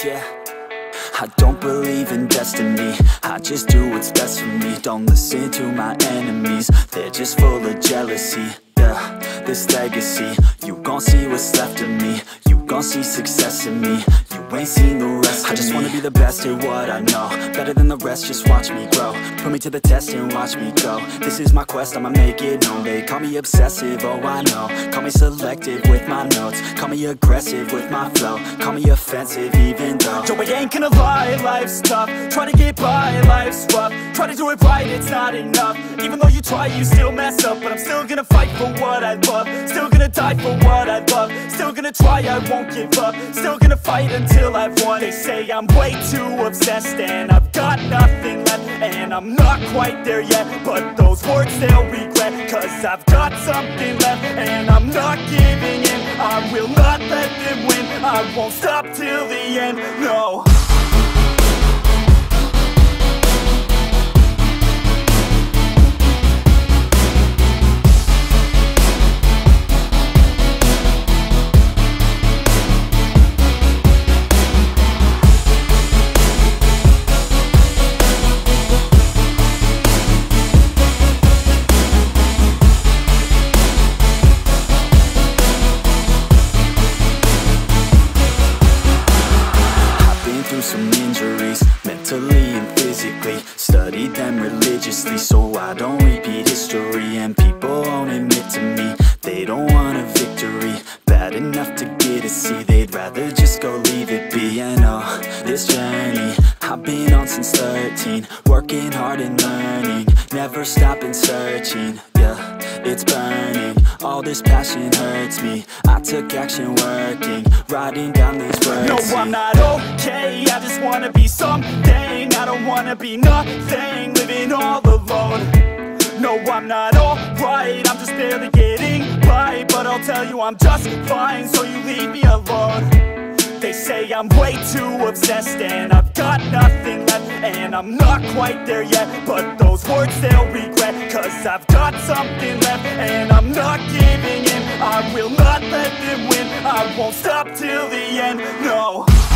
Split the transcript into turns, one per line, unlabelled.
yeah. I don't believe in destiny, I just do what's best for me. Don't listen to my enemies, they're just full of jealousy. Yeah, this legacy, you gon' see what's left of me. You gon' see success in me, you ain't seen the rest of me. I just wanna be the best at what I know, better than the rest, just watch me grow. Put me to the test and watch me go. This is my quest, I'ma make it known. They call me obsessive, oh I know. Call me selective with my notes, call me aggressive with my flow, call me offensive even though Joe, I ain't gonna lie, life's tough. Try to get by, life's rough. Try to do it right, it's not enough. Even though you try, you still mess up. But I'm still gonna fight for what I love, still gonna die for what I love, still gonna try, I won't give up, still gonna fight until I've won. They say I'm way too obsessed and I've got nothing left, and I'm not quite there yet, but those words they'll regret, cause I've got something left and I'm not giving in. I will not let them win, I won't stop till the end, no. Some injuries, mentally and physically. Studied them religiously so I don't repeat history. And people won't admit to me they don't want a victory bad enough to get a C. They'd rather just go leave it be. And oh, this journey I've been on since 13, working hard and learning, never stopping searching. Yeah, it's burning, all this passion hurts me. I took action working, writing down these words. No, I'm not okay, I just wanna be something. I don't wanna be nothing, living all alone. No, I'm not alright, I'm just barely getting by. But I'll tell you I'm just fine, so you leave me alone. They say I'm way too obsessed and I've got nothing left, and I'm not quite there yet, but those words they'll regret, cause I've got something left and I'm not giving in. I will not let them win, I won't stop till the end, no.